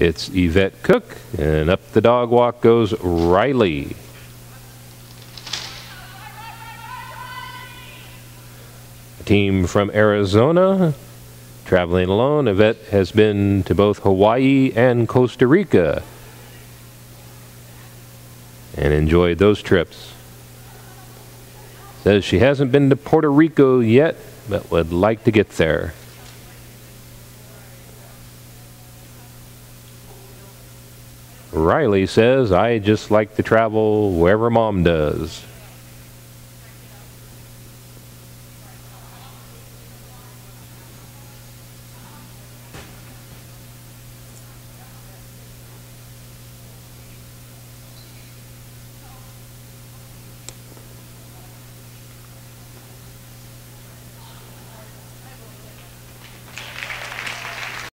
It's Yvette Cook, and up the dog walk goes Riley. A team from Arizona, traveling alone. Yvette has been to both Hawaii and Costa Rica and enjoyed those trips. Says she hasn't been to Puerto Rico yet, but would like to get there. Riley says, I just like to travel wherever Mom does.